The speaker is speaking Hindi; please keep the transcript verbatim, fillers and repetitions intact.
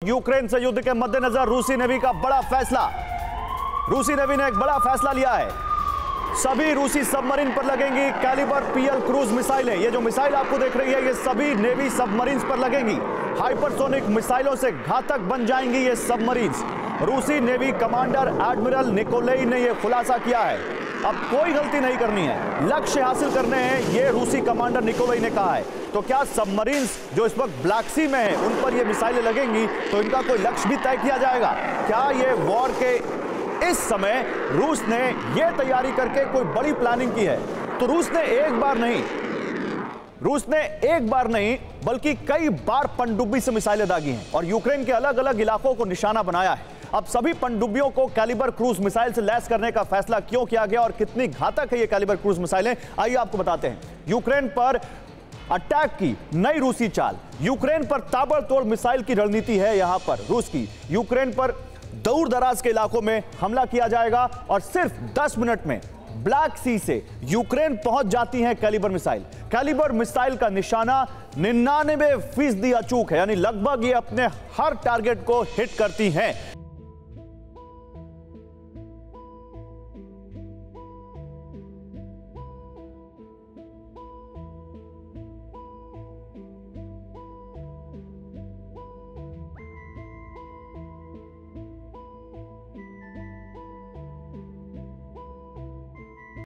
यूक्रेन से युद्ध के मद्देनजर रूसी नेवी का बड़ा फैसला। रूसी नेवी ने एक बड़ा फैसला लिया है। सभी रूसी सबमरीन पर लगेंगी कैलिबर पीएल क्रूज मिसाइलें। ये जो मिसाइल आपको देख रही है ये सभी नेवी सबमरीन्स पर लगेंगी। हाइपरसोनिक मिसाइलों से घातक बन जाएंगी ये सबमरीन्स। रूसी नेवी कमांडर एडमिरल निकोलेई ने यह खुलासा किया है। अब कोई गलती नहीं करनी है, लक्ष्य हासिल करने हैं, ये रूसी कमांडर निकोलेई ने कहा है। तो क्या सबमरीन्स जो इस वक्त ब्लैक सी में है उन पर ये मिसाइलें लगेंगी तो इनका कोई लक्ष्य भी तय किया जाएगा? क्या ये वॉर के इस समय रूस ने ये तैयारी करके कोई बड़ी प्लानिंग की है? तो रूस ने एक बार नहीं रूस ने एक बार नहीं बल्कि कई बार पनडुब्बी से मिसाइलें दागी हैं और यूक्रेन के अलग अलग इलाकों को निशाना बनाया है। अब सभी पनडुब्बियों को कैलिबर क्रूज मिसाइल से लैस करने का फैसला क्यों किया गया और कितनी घातक है ये कैलिबर क्रूज मिसाइलें, आइए आपको बताते हैं। यूक्रेन पर अटैक की नई रूसी चाल। यूक्रेन पर ताबड़तोड़ मिसाइल की रणनीति है यहां पर रूस की। यूक्रेन पर दूर दराज के इलाकों में हमला किया जाएगा और सिर्फ दस मिनट में ब्लैक सी से यूक्रेन पहुंच जाती है कैलिबर मिसाइल। कैलिबर मिसाइल का निशाना निन्यानवे फीसदी अचूक है, यानी लगभग ये अपने हर टारगेट को हिट करती हैं।